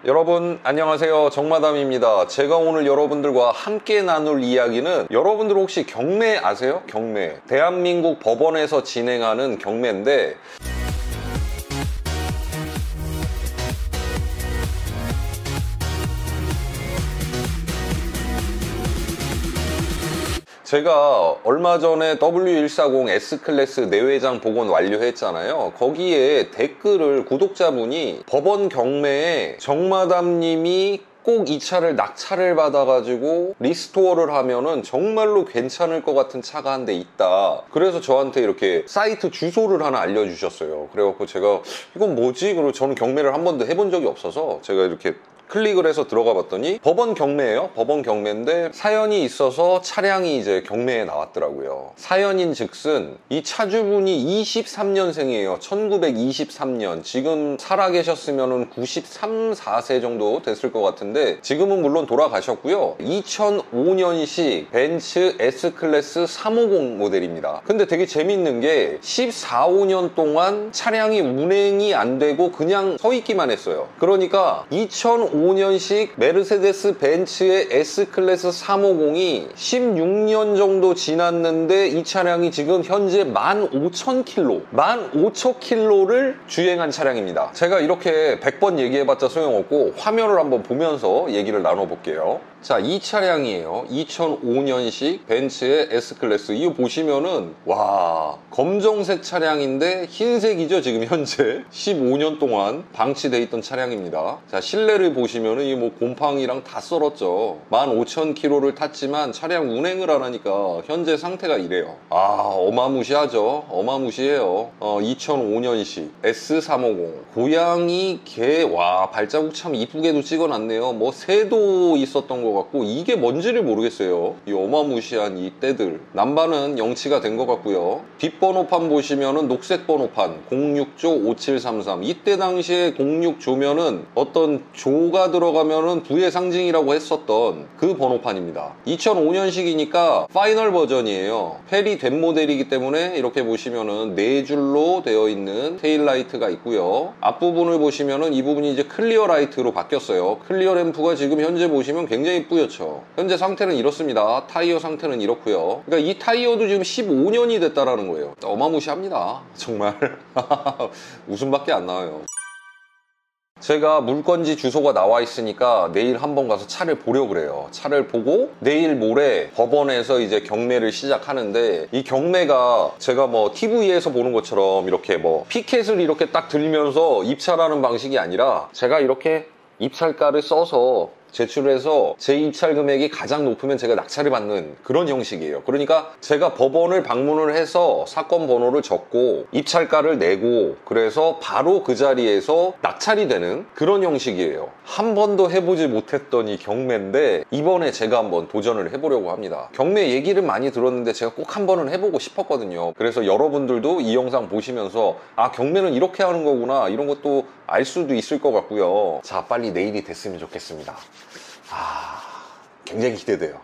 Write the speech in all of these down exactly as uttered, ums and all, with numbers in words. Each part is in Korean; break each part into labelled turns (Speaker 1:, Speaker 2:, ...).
Speaker 1: 여러분 안녕하세요, 정마담입니다. 제가 오늘 여러분들과 함께 나눌 이야기는, 여러분들 혹시 경매 아세요? 경매, 대한민국 법원에서 진행하는 경매인데, 제가 얼마 전에 더블유 백사십 S클래스 내외장 복원 완료했잖아요. 거기에 댓글을 구독자분이 법원 경매에 정마담님이 꼭 이 차를 낙찰을 받아가지고 리스토어를 하면은 정말로 괜찮을 것 같은 차가 한 대 있다. 그래서 저한테 이렇게 사이트 주소를 하나 알려주셨어요. 그래갖고 제가 이건 뭐지? 그리고 저는 경매를 한 번도 해본 적이 없어서 제가 이렇게 클릭을 해서 들어가 봤더니 법원 경매예요. 법원 경매인데 사연이 있어서 차량이 이제 경매에 나왔더라고요. 사연인 즉슨 이 차주분이 이십삼 년생이에요. 천구백이십삼 년. 지금 살아계셨으면 구십삼, 사 세 정도 됐을 것 같은데 지금은 물론 돌아가셨고요. 이천오 년식 벤츠 S클래스 삼백오십 모델입니다. 근데 되게 재밌는 게 십사, 오 년 동안 차량이 운행이 안 되고 그냥 서 있기만 했어요. 그러니까 이천오 년식 메르세데스 벤츠의 S클래스 삼백오십이 십육 년 정도 지났는데 이 차량이 지금 현재 만 오천 킬로미터, 만 오천 킬로미터를 주행한 차량입니다. 제가 이렇게 백 번 얘기해봤자 소용없고 화면을 한번 보면서 얘기를 나눠볼게요. 자, 이 차량이에요. 이천오 년식 벤츠의 S클래스. 이거 보시면은 와, 검정색 차량인데 흰색이죠. 지금 현재 십오 년 동안 방치돼 있던 차량입니다. 자, 실내를 보시면은 이 뭐 곰팡이랑 다 썰었죠. 만 오천 킬로미터를 탔지만 차량 운행을 안 하니까 현재 상태가 이래요. 아, 어마무시하죠. 어마무시해요. 어, 이천오 년식 에스 삼백오십. 고양이 개, 와, 발자국 참 이쁘게도 찍어놨네요. 뭐 새도 있었던 거 같고, 이게 뭔지를 모르겠어요. 이 어마무시한 이 때들. 남반은 영치가 된 것 같고요. 뒷번호판 보시면은 녹색 번호판 공육 조 오칠삼삼. 이때 당시에 공육 조면은 어떤 조가 들어가면은 부의 상징이라고 했었던 그 번호판입니다. 이천오 년식이니까 파이널 버전이에요. 펠이 된 모델이기 때문에 이렇게 보시면은 네 줄로 되어 있는 테일라이트가 있고요. 앞부분을 보시면은 이 부분이 이제 클리어 라이트로 바뀌었어요. 클리어 램프가 지금 현재 보시면 굉장히 뿌옇죠. 현재 상태는 이렇습니다. 타이어 상태는 이렇고요. 그러니까 이 타이어도 지금 십오 년이 됐다라는 거예요. 어마무시합니다. 정말 웃음밖에 안 나와요. 제가 물건지 주소가 나와 있으니까 내일 한번 가서 차를 보려고 그래요. 차를 보고 내일 모레 법원에서 이제 경매를 시작하는데, 이 경매가 제가 뭐 티비에서 보는 것처럼 이렇게 뭐 피켓을 이렇게 딱 들면서 입찰하는 방식이 아니라 제가 이렇게 입찰가를 써서 제출해서 제 입찰 금액이 가장 높으면 제가 낙찰을 받는 그런 형식이에요. 그러니까 제가 법원을 방문을 해서 사건 번호를 적고 입찰가를 내고, 그래서 바로 그 자리에서 낙찰이 되는 그런 형식이에요. 한 번도 해보지 못했던 이 경매인데 이번에 제가 한번 도전을 해보려고 합니다. 경매 얘기를 많이 들었는데 제가 꼭 한 번은 해보고 싶었거든요. 그래서 여러분들도 이 영상 보시면서 아, 경매는 이렇게 하는 거구나, 이런 것도 알 수도 있을 것 같고요. 자, 빨리 내일이 됐으면 좋겠습니다. 아, 굉장히 기대돼요.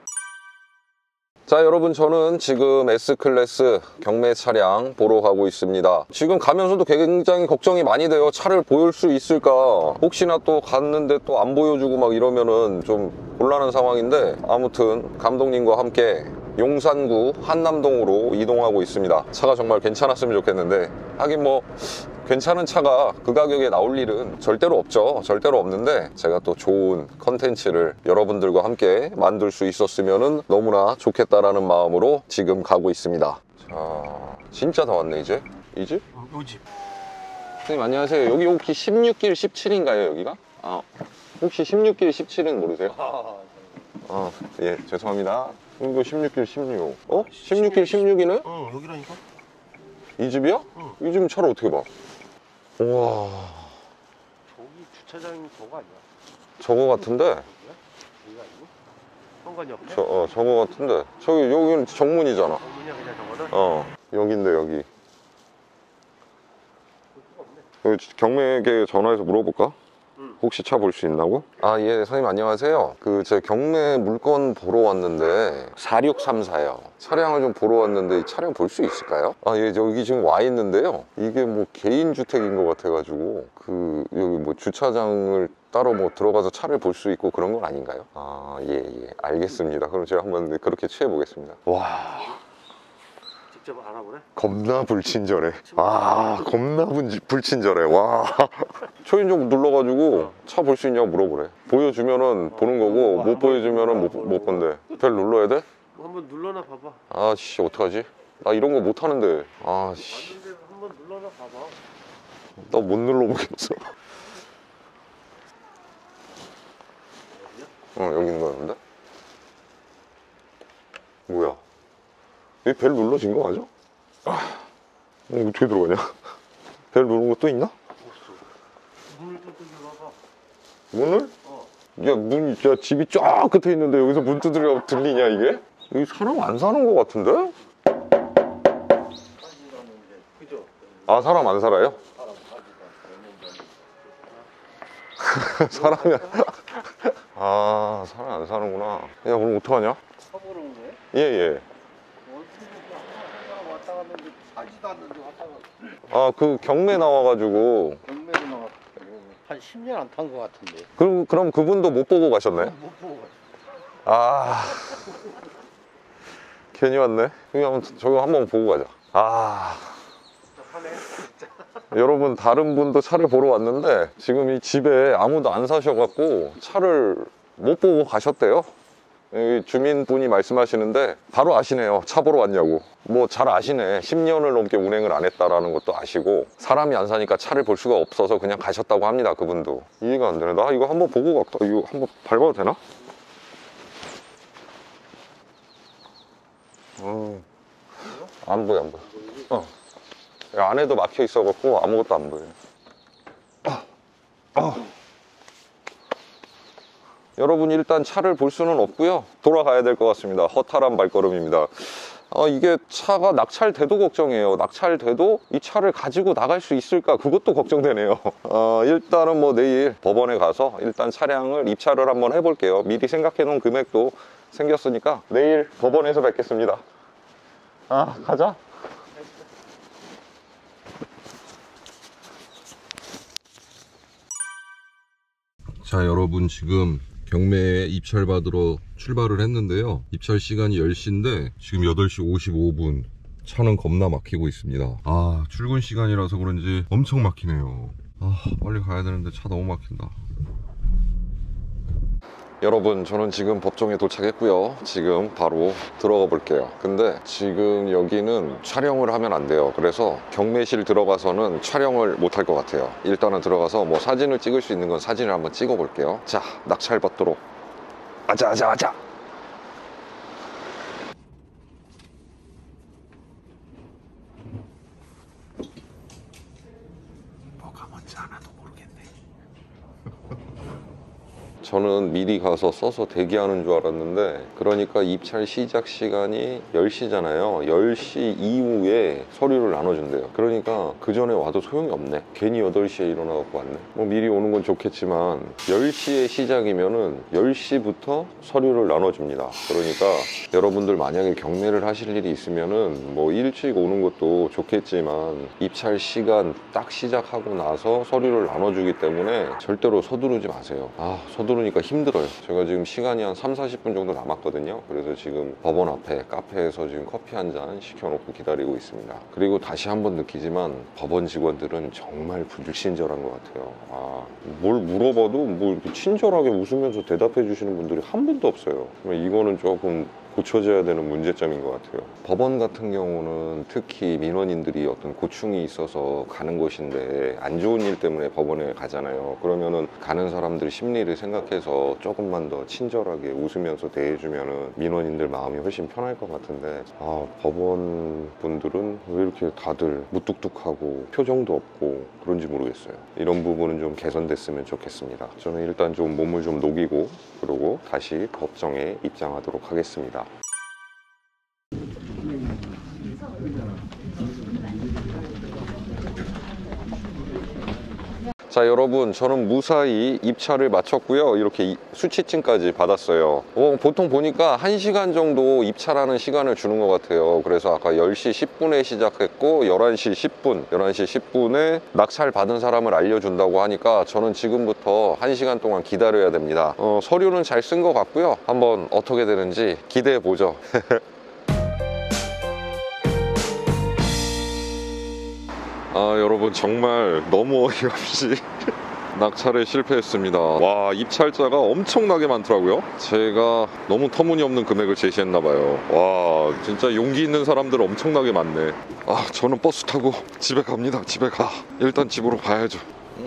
Speaker 1: 자, 여러분, 저는 지금 S클래스 경매 차량 보러 가고 있습니다. 지금 가면서도 굉장히 걱정이 많이 돼요. 차를 보일 수 있을까, 혹시나 또 갔는데 또 안 보여주고 막 이러면은 좀 곤란한 상황인데, 아무튼 감독님과 함께 용산구 한남동으로 이동하고 있습니다. 차가 정말 괜찮았으면 좋겠는데, 하긴 뭐 괜찮은 차가 그 가격에 나올 일은 절대로 없죠. 절대로 없는데 제가 또 좋은 컨텐츠를 여러분들과 함께 만들 수 있었으면 너무나 좋겠다라는 마음으로 지금 가고 있습니다. 자, 진짜 다 왔네. 이제 이 집?
Speaker 2: 어, 요 집.
Speaker 1: 선생님 안녕하세요. 여기 혹시 십육 길 십칠인가요 여기가? 아, 혹시 십육 길 십칠은 모르세요? 아, 예, 죄송합니다. 이거 십육 길 십육. 어? 십육 길 십육이네?
Speaker 2: 응, 여기라니까.
Speaker 1: 이 집이야?
Speaker 2: 응.
Speaker 1: 이 집은 차를 어떻게 봐? 우와,
Speaker 2: 저기 주차장이 저거 아니야?
Speaker 1: 저거 같은데?
Speaker 2: 여기가 아니고? 현관 옆에?
Speaker 1: 저, 어, 저거 같은데? 저기, 여기는 정문이잖아.
Speaker 2: 정문이야 그냥 저거는?
Speaker 1: 어, 여긴데, 여기.
Speaker 2: 볼 수가 없네.
Speaker 1: 여기 경매에게 전화해서 물어볼까?
Speaker 2: 응.
Speaker 1: 혹시 차 볼 수 있나고? 아, 예, 선생님 안녕하세요. 그, 제 경매 물건 보러 왔는데, 사육삼사요. 차량을 좀 보러 왔는데, 이 차량 볼 수 있을까요? 아, 예, 여기 지금 와 있는데요. 이게 뭐 개인주택인 것 같아가지고, 그, 여기 뭐 주차장을 따로 뭐 들어가서 차를 볼 수 있고 그런 건 아닌가요? 아, 예, 예. 알겠습니다. 그럼 제가 한번 그렇게 취해 보겠습니다. 와,
Speaker 2: 직접 알아보래?
Speaker 1: 겁나 불친절해. 아, 겁나 불, 불친절해. 와. 초인종 눌러가지고 차 볼 수 있냐고 물어보래. 보여주면은 보는 거고 못 보여주면은 못, 못 본대. 벨 눌러야 돼?
Speaker 2: 뭐 한번 눌러나 봐봐.
Speaker 1: 아씨, 어떡하지? 나 이런 거 못 하는데. 아씨,
Speaker 2: 왔는데 한번 눌러나 봐봐.
Speaker 1: 나 못 눌러보겠어. 어, 여기 있는 거였는데? 뭐야? 이 벨 눌러진 거 맞아? 아, 어, 어떻게 들어가냐? 벨 누른 거 또 있나?
Speaker 2: 없어. 문을 또 두드려봐.
Speaker 1: 문을?
Speaker 2: 어.
Speaker 1: 야, 문, 야, 집이 쫙 끝에 있는데 여기서 문 두드려 들리냐, 이게? 여기 사람 안 사는 거 같은데?
Speaker 2: 그죠?
Speaker 1: 아, 사람 안 살아요? 사람이 아, 사람 안 사는구나. 야, 그럼 어떡하냐?
Speaker 2: 사보러 온 거야?
Speaker 1: 예, 예.
Speaker 2: 어떻게 왔다 갔는데 가지도 않는데 왔다 갔어.
Speaker 1: 아, 그 경매 나와가지고.
Speaker 2: 경매로 나왔어. 한 십 년 안 탄 거 같은데.
Speaker 1: 그럼, 그럼 그분도 못 보고 가셨네?
Speaker 2: 못 보고 갔어.
Speaker 1: 아, 괜히 왔네. 여기 한번, 저거 한번 보고 가자. 아,
Speaker 2: 하네.
Speaker 1: 여러분, 다른 분도 차를 보러 왔는데 지금 이 집에 아무도 안 사셔갖고 차를 못 보고 가셨대요. 여기 주민분이 말씀하시는데 바로 아시네요. 차 보러 왔냐고. 뭐 잘 아시네. 십 년을 넘게 운행을 안 했다라는 것도 아시고, 사람이 안 사니까 차를 볼 수가 없어서 그냥 가셨다고 합니다. 그분도. 이해가 안 되네. 나 이거 한번 보고 갈까? 이거 한번 밟아도 되나? 어, 안 보여, 안 보여. 어. 안에도 막혀 있어갖고 아무것도 안 보여요. 아, 아. 여러분, 일단 차를 볼 수는 없고요. 돌아가야 될 것 같습니다. 허탈한 발걸음입니다. 어, 이게 차가 낙찰돼도 걱정이에요. 낙찰돼도 이 차를 가지고 나갈 수 있을까? 그것도 걱정되네요. 어, 일단은 뭐 내일 법원에 가서 일단 차량을 입찰을 한번 해볼게요. 미리 생각해 놓은 금액도 생겼으니까 내일 법원에서 뵙겠습니다. 아, 가자. 자, 여러분, 지금 경매에 입찰 받으러 출발을 했는데요. 입찰 시간이 열 시인데 지금 여덟 시 오십오 분. 차는 겁나 막히고 있습니다. 아, 출근 시간이라서 그런지 엄청 막히네요. 아, 빨리 가야 되는데 차 너무 막힌다. 여러분, 저는 지금 법정에 도착했고요. 지금 바로 들어가 볼게요. 근데 지금 여기는 촬영을 하면 안 돼요. 그래서 경매실 들어가서는 촬영을 못 할 것 같아요. 일단은 들어가서 뭐 사진을 찍을 수 있는 건 사진을 한번 찍어 볼게요. 자, 낙찰 받도록 아자 아자 아자. 뭐가 뭔지 하나도 모르겠네. 저는 미리 가서 써서 대기하는 줄 알았는데, 그러니까 입찰 시작 시간이 열 시잖아요. 열 시 이후에 서류를 나눠준대요. 그러니까 그 전에 와도 소용이 없네. 괜히 여덟 시에 일어나갖고 왔네. 뭐 미리 오는 건 좋겠지만 열 시에 시작이면은 열 시부터 서류를 나눠줍니다. 그러니까 여러분들 만약에 경매를 하실 일이 있으면은 뭐 일찍 오는 것도 좋겠지만 입찰 시간 딱 시작하고 나서 서류를 나눠주기 때문에 절대로 서두르지 마세요. 아, 서두르니까 힘들어요. 제가 지금 시간이 한 삼, 사십 분 정도 남았거든요. 그래서 지금 법원 앞에 카페에서 지금 커피 한 잔 시켜놓고 기다리고 있습니다. 그리고 다시 한번 느끼지만 법원 직원들은 정말 불친절한 것 같아요. 아, 뭘 물어봐도 뭐 이렇게 친절하게 웃으면서 대답해 주시는 분들이 한 분도 없어요. 이거는 조금 고쳐져야 되는 문제점인 것 같아요. 법원 같은 경우는 특히 민원인들이 어떤 고충이 있어서 가는 곳인데 안 좋은 일 때문에 법원에 가잖아요. 그러면은 가는 사람들 심리를 생각해서 조금만 더 친절하게 웃으면서 대해주면은 민원인들 마음이 훨씬 편할 것 같은데, 아, 법원 분들은 왜 이렇게 다들 무뚝뚝하고 표정도 없고 그런지 모르겠어요. 이런 부분은 좀 개선됐으면 좋겠습니다. 저는 일단 좀 몸을 좀 녹이고 그러고 다시 법정에 입장하도록 하겠습니다. 자 여러분, 저는 무사히 입찰을 마쳤고요. 이렇게 수취증까지 받았어요. 어, 보통 보니까 한 시간 정도 입찰하는 시간을 주는 것 같아요. 그래서 아까 열 시 십 분에 시작했고 열한 시 십 분, 열한 시 십 분에 낙찰 받은 사람을 알려준다고 하니까 저는 지금부터 한 시간 동안 기다려야 됩니다. 어, 서류는 잘 쓴 것 같고요. 한번 어떻게 되는지 기대해 보죠. 아 여러분, 정말 너무 어이없이 낙찰에 실패했습니다. 와, 입찰자가 엄청나게 많더라고요. 제가 너무 터무니없는 금액을 제시했나봐요. 와, 진짜 용기 있는 사람들 엄청나게 많네. 아, 저는 버스 타고 집에 갑니다. 집에 가. 일단 집으로 가야죠.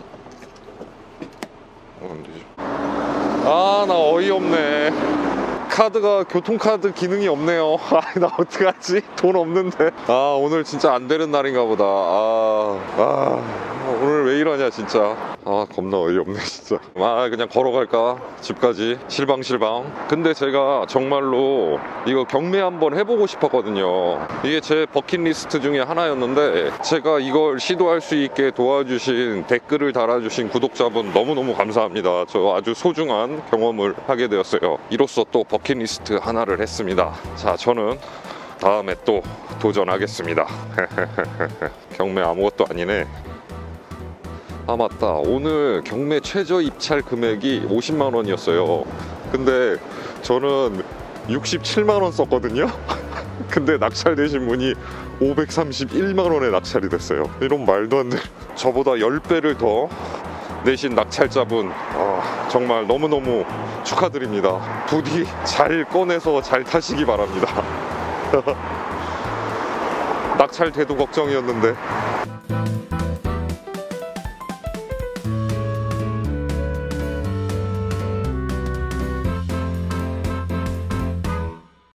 Speaker 1: 어, 안 되죠. 아, 나 어이없네. 카드가 교통카드 기능이 없네요. 아, 나 어떡하지? 돈 없는데. 아, 오늘 진짜 안 되는 날인가 보다. 아, 아, 오늘 왜 이러냐 진짜. 아, 겁나 어이없네 진짜. 아, 그냥 걸어갈까? 집까지 실방실방. 근데 제가 정말로 이거 경매 한번 해보고 싶었거든요. 이게 제 버킷리스트 중에 하나였는데, 제가 이걸 시도할 수 있게 도와주신, 댓글을 달아주신 구독자분 너무너무 감사합니다. 저 아주 소중한 경험을 하게 되었어요. 이로써 또 버킷리스트 하나를 했습니다. 자, 저는 다음에 또 도전하겠습니다. 경매 아무것도 아니네. 아 맞다, 오늘 경매 최저 입찰 금액이 오십만 원이었어요. 근데 저는 육십칠만 원 썼거든요. 근데 낙찰되신 분이 오백삼십일만 원에 낙찰이 됐어요. 이런 말도 안 돼. 저보다 십 배를 더 내신 낙찰자분, 아, 정말 너무너무 축하드립니다. 부디 잘 꺼내서 잘 타시기 바랍니다. 낙찰돼도 걱정이었는데.